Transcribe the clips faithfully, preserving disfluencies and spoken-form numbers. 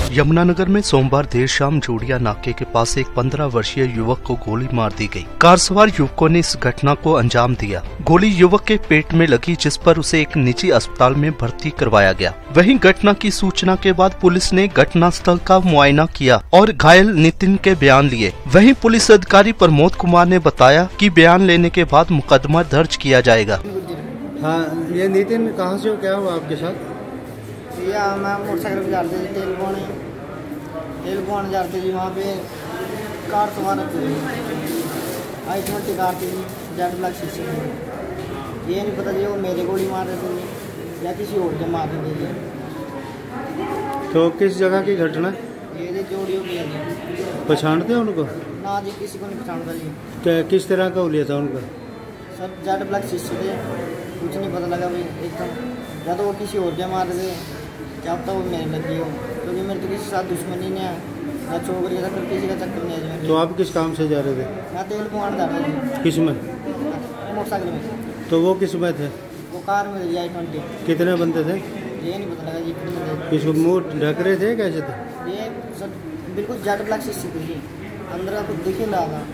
यमुनानगर में सोमवार देर शाम जोड़िया नाके के पास एक पंद्रह वर्षीय युवक को गोली मार दी गई। कार सवार युवकों ने इस घटना को अंजाम दिया। गोली युवक के पेट में लगी, जिस पर उसे एक निजी अस्पताल में भर्ती करवाया गया। वहीं घटना की सूचना के बाद पुलिस ने घटनास्थल का मुआयना किया और घायल नितिन के बयान लिए। वहीं पुलिस अधिकारी प्रमोद कुमार ने बताया कि बयान लेने के बाद मुकदमा दर्ज किया जाएगा। हाँ, ये नितिन कहाँ से हो, क्या हुआ आपके साथ? या मैं मोटरसाइकिल पे जाते थे, तेल पवाने तेल पवाने जाते जी। वहाँ पे कार सवार थी, आई ट्वेंटी कार थी, जेड ब्लैक शीशे। ये नहीं पता जी वो मेरे गोली मार रहे थे या किसी और के मार रहे थे। तो किस जगह की घटना? ये जी जोड़ियों की है। पहचानते हैं उनको? ना जी, किसी को नहीं पहचानता जी। क्या किस तरह का हुलिया था उनका? सर जेड ब्लैक शीशे थे, कुछ नहीं पता लगा भाई एकदम। या तो वो किसी और के मार रहे थे, क्या पता वो मेरे लगी हो, क्योंकि मेरे तो किसी के साथ दुश्मनी नहीं है, ना चौकरी का चक्कर, किसी का चक्कर नहीं है। तो आप किस काम से जा रहे थे? मैं तेल पवाने जा रहा था। किस में? मोटरसाइकिल में। तो वो किस में थे? वो कार में आई ट्वेंटी। कितने बंदे थे? ये नहीं पता लगा जी कितने थे। किसको मुँह ढक रहे थे, कैसे थे? ये सर बिल्कुल जेड ब्लैक शीशे थी, अंदर का कुछ दिख ही रहा था।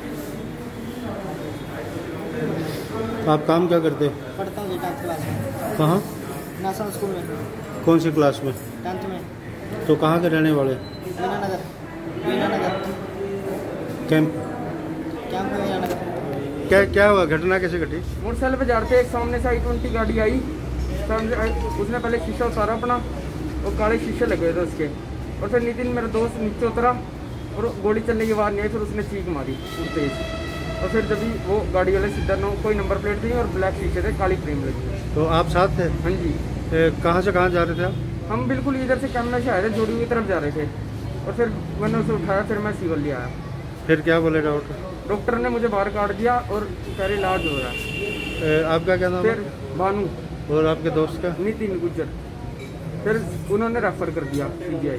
आप काम क्या करते हो? पढ़ता हूँ जी टेंथ क्लास में। कहाँ? नेशनल स्कूल में। कौन सी क्लास में? टेंथ में। तो कहाँ के रहने वाले? वीनानगर। वीनानगर कैंप कैंप में वीनानगर। क्या क्या हुआ, घटना कैसे घटी? मोटरसाइकिल पे जा रहे थे, एक सामने से आई ट्वेंटी गाड़ी आई, सामने उसने पहले शीशा उतारा अपना और काले शीशे लगे थे उसके, और फिर नितिन मेरा दोस्त नीचे उतरा और गोली चलने की आवाज़ नहीं आई। फिर उसने चीख मारी तेज, और फिर जब वो गाड़ी वाले सीधा नो कोई नंबर प्लेट थी और ब्लैक शीशे थे, काली फ्रेम लगी। तो आप साथ थे? हाँ जी। कहाँ से कहाँ जा रहे थे आप? हम बिल्कुल इधर से कैमरा से आए थे, जोड़ी की तरफ जा रहे थे, और फिर मैंने उसे उठाया, फिर मैं सिविल ले आया। फिर क्या बोले डॉक्टर? डॉक्टर ने मुझे बाहर काट दिया और कह रहे इलाज हो रहा है। आपका क्या नाम है? फिर भानु। और आपके दोस्त का? नितिन गुज्जर। फिर उन्होंने रेफर कर दिया पीजीआई।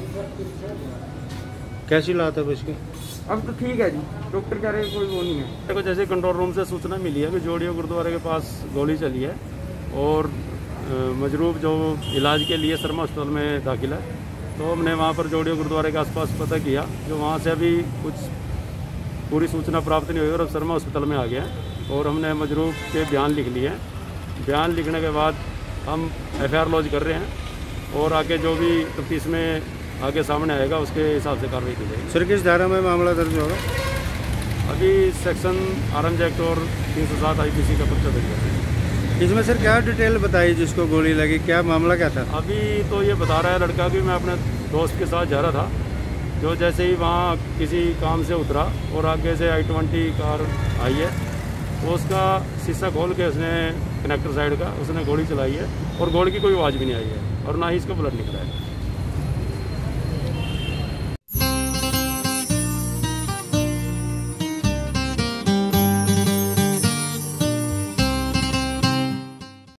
कैसी लात है इसकी? अब तो ठीक है जी, डॉक्टर कह रहे कोई वो नहीं है। देखो, जैसे कंट्रोल रूम से सूचना मिली है कि जोड़िया गुरुद्वारे के पास गोली चली है और मजरूब जो इलाज के लिए शर्मा अस्पताल में दाखिल है। तो हमने वहाँ पर जोड़िया गुरुद्वारे के आसपास पता किया, जो वहाँ से अभी कुछ पूरी सूचना प्राप्त नहीं हुई और अब शर्मा अस्पताल में आ गया और हमने मजरूब के बयान लिख लिए हैं। बयान लिखने के बाद हम एफ आई आर लॉन्च कर रहे हैं और आगे जो भी तफ्तीश में आगे सामने आएगा उसके हिसाब से कार्रवाई की जाएगी। सर, किस धारा में मामला दर्ज होगा? अभी सेक्शन आरएमजी एक्ट और तीन सौ सात आई पी सी का पर्चा दर्ज है। इसमें सर क्या डिटेल बताई जिसको गोली लगी, क्या मामला क्या था? अभी तो ये बता रहा है लड़का कि मैं अपने दोस्त के साथ जा रहा था, जो जैसे ही वहाँ किसी काम से उतरा और आगे से आई ट्वेंटी कार आई है, तो उसका शीशा खोल के उसने कनेक्टर साइड का उसने गोली चलाई है और गोली की कोई आवाज़ भी नहीं आई है और ना ही इसका ब्लड निकला है।